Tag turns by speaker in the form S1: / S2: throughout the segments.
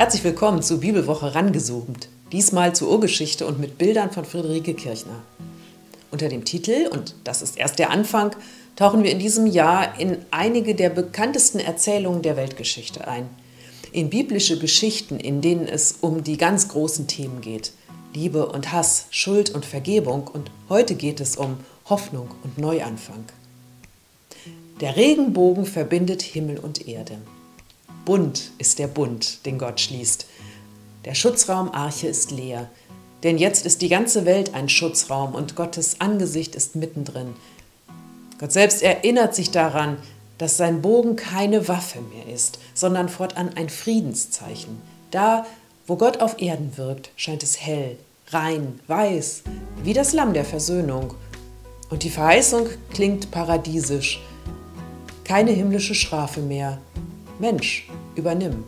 S1: Herzlich willkommen zu Bibelwoche rangezoomt, diesmal zur Urgeschichte und mit Bildern von Friederike Kirchner. Unter dem Titel, und das ist erst der Anfang, tauchen wir in diesem Jahr in einige der bekanntesten Erzählungen der Weltgeschichte ein. In biblische Geschichten, in denen es um die ganz großen Themen geht. Liebe und Hass, Schuld und Vergebung, und heute geht es um Hoffnung und Neuanfang. Der Regenbogen verbindet Himmel und Erde. Bunt ist der Bund, den Gott schließt. Der Schutzraum Arche ist leer, denn jetzt ist die ganze Welt ein Schutzraum und Gottes Angesicht ist mittendrin. Gott selbst erinnert sich daran, dass sein Bogen keine Waffe mehr ist, sondern fortan ein Friedenszeichen. Da, wo Gott auf Erden wirkt, scheint es hell, rein, weiß, wie das Lamm der Versöhnung. Und die Verheißung klingt paradiesisch. Keine himmlische Strafe mehr. Mensch, übernimm.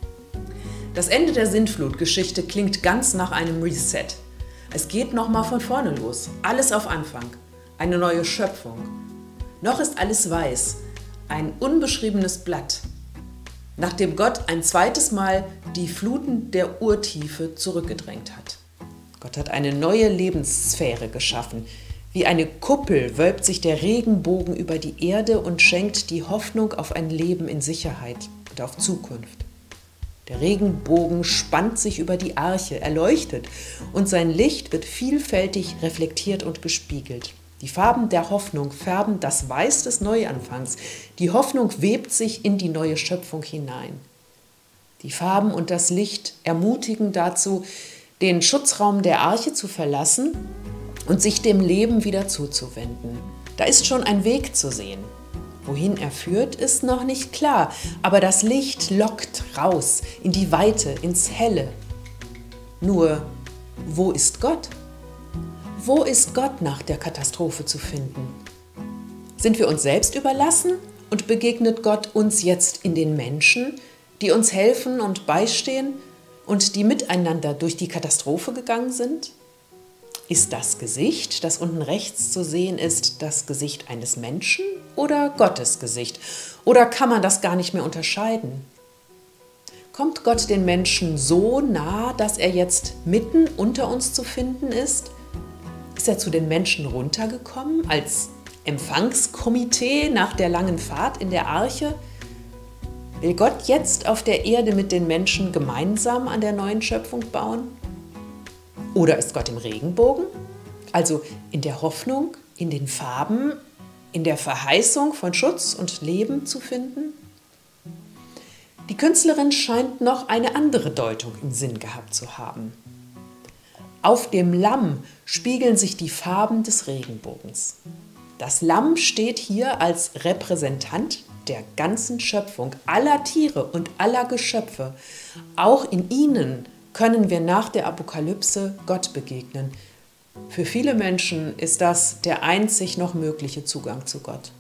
S1: Das Ende der Sintflutgeschichte klingt ganz nach einem Reset. Es geht nochmal von vorne los. Alles auf Anfang. Eine neue Schöpfung. Noch ist alles weiß. Ein unbeschriebenes Blatt. Nachdem Gott ein zweites Mal die Fluten der Urtiefe zurückgedrängt hat. Gott hat eine neue Lebenssphäre geschaffen. Wie eine Kuppel wölbt sich der Regenbogen über die Erde und schenkt die Hoffnung auf ein Leben in Sicherheit und auf Zukunft. Der Regenbogen spannt sich über die Arche, erleuchtet, und sein Licht wird vielfältig reflektiert und gespiegelt. Die Farben der Hoffnung färben das Weiß des Neuanfangs. Die Hoffnung webt sich in die neue Schöpfung hinein. Die Farben und das Licht ermutigen dazu, den Schutzraum der Arche zu verlassen und sich dem Leben wieder zuzuwenden. Da ist schon ein Weg zu sehen. Wohin er führt, ist noch nicht klar, aber das Licht lockt raus, in die Weite, ins Helle. Nur, wo ist Gott? Wo ist Gott nach der Katastrophe zu finden? Sind wir uns selbst überlassen und begegnet Gott uns jetzt in den Menschen, die uns helfen und beistehen und die miteinander durch die Katastrophe gegangen sind? Ist das Gesicht, das unten rechts zu sehen ist, das Gesicht eines Menschen oder Gottes Gesicht? Oder kann man das gar nicht mehr unterscheiden? Kommt Gott den Menschen so nah, dass er jetzt mitten unter uns zu finden ist? Ist er zu den Menschen runtergekommen als Empfangskomitee nach der langen Fahrt in der Arche? Will Gott jetzt auf der Erde mit den Menschen gemeinsam an der neuen Schöpfung bauen? Oder ist Gott im Regenbogen? Also in der Hoffnung, in den Farben, in der Verheißung von Schutz und Leben zu finden? Die Künstlerin scheint noch eine andere Deutung im Sinn gehabt zu haben. Auf dem Lamm spiegeln sich die Farben des Regenbogens. Das Lamm steht hier als Repräsentant der ganzen Schöpfung, aller Tiere und aller Geschöpfe. Auch in ihnen können wir nach der Apokalypse Gott begegnen. Für viele Menschen ist das der einzig noch mögliche Zugang zu Gott.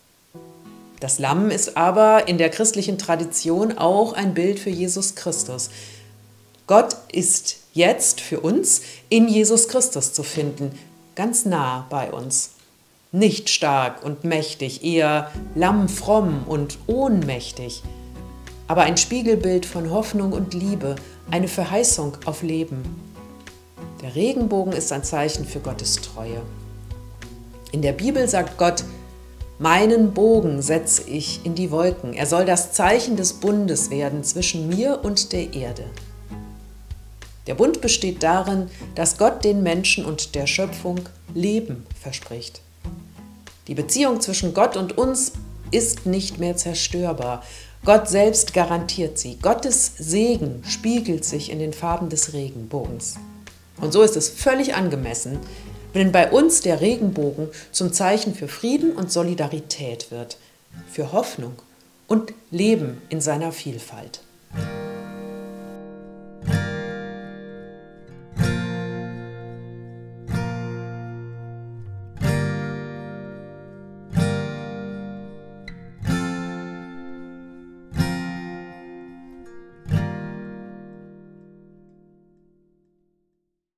S1: Das Lamm ist aber in der christlichen Tradition auch ein Bild für Jesus Christus. Gott ist jetzt für uns in Jesus Christus zu finden, ganz nah bei uns. Nicht stark und mächtig, eher lammfromm und ohnmächtig, aber ein Spiegelbild von Hoffnung und Liebe, eine Verheißung auf Leben. Der Regenbogen ist ein Zeichen für Gottes Treue. In der Bibel sagt Gott: Meinen Bogen setze ich in die Wolken. Er soll das Zeichen des Bundes werden zwischen mir und der Erde. Der Bund besteht darin, dass Gott den Menschen und der Schöpfung Leben verspricht. Die Beziehung zwischen Gott und uns ist nicht mehr zerstörbar. Gott selbst garantiert sie. Gottes Segen spiegelt sich in den Farben des Regenbogens. Und so ist es völlig angemessen, wenn bei uns der Regenbogen zum Zeichen für Frieden und Solidarität wird, für Hoffnung und Leben in seiner Vielfalt.